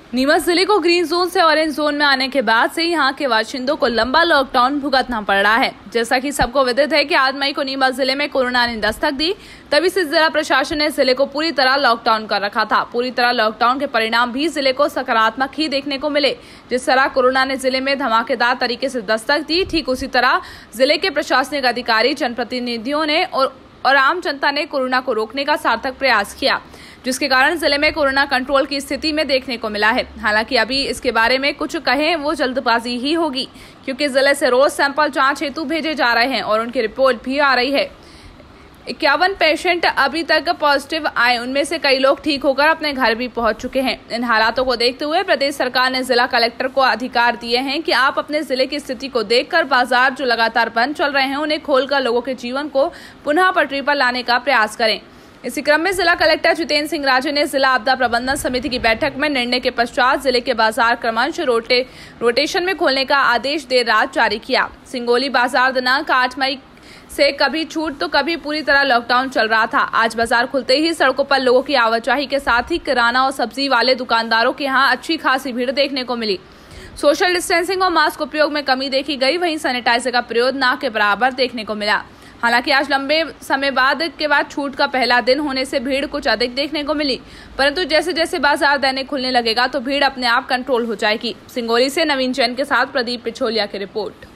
नीमच जिले को green zone से ऑरेंज जोन में आने के बाद से यहाँ के बाशिंदों को लंबा लॉकडाउन भुगतना पड़ रहा है। जैसा कि सबको विदित है कि 8 मई को नीमच जिले में कोरोना ने दस्तक दी, तभी से जिला प्रशासन ने जिले को पूरी तरह लॉकडाउन कर रखा था। पूरी तरह लॉकडाउन के परिणाम भी जिले को सकारात्मक ही देखने को मिले। जिस तरह कोरोना ने जिले में धमाकेदार तरीके से दस्तक दी, ठीक उसी तरह जिले के प्रशासनिक अधिकारी, जनप्रतिनिधियों ने और आम जनता ने कोरोना को रोकने का सार्थक प्रयास किया, जिसके कारण जिले में कोरोना कंट्रोल की स्थिति में देखने को मिला है। हालांकि अभी इसके बारे में कुछ कहें वो जल्दबाजी ही होगी, क्योंकि जिले से रोज सैंपल जांच हेतु भेजे जा रहे हैं और उनकी रिपोर्ट भी आ रही है। 51 पेशेंट अभी तक पॉजिटिव आए, उनमें से कई लोग ठीक होकर अपने घर भी पहुंच चुके हैं। इन हालातों को देखते हुए प्रदेश सरकार ने जिला कलेक्टर को अधिकार दिए हैं कि आप अपने जिले की स्थिति को देखकर बाजार जो लगातार बंद चल रहे हैं उन्हें खोलकर लोगों के जीवन को पुनः पटरी पर लाने का प्रयास करें। इसी क्रम में जिला कलेक्टर जितेंद्र सिंह राजे ने जिला आपदा प्रबंधन समिति की बैठक में निर्णय के पश्चात जिले के बाजार क्रमशः रोटेशन में खोलने का आदेश देर रात जारी किया। सिंगोली बाजार दिनांक 8 मई से कभी छूट तो कभी पूरी तरह लॉकडाउन चल रहा था। आज बाजार खुलते ही सड़कों पर लोगों की आवाजाही के साथ ही किराना और सब्जी वाले दुकानदारों के यहाँ अच्छी खासी भीड़ देखने को मिली। सोशल डिस्टेंसिंग और मास्क उपयोग में कमी देखी गई, वहीं सैनिटाइजर का प्रयोग न के बराबर देखने को मिला। हालांकि आज लंबे समय बाद छूट का पहला दिन होने से भीड़ कुछ अधिक देखने को मिली, परंतु जैसे जैसे बाजार दैनिक खुलने लगेगा तो भीड़ अपने आप कंट्रोल हो जाएगी। सिंगोली से नवीन जैन के साथ प्रदीप पिछोलिया की रिपोर्ट।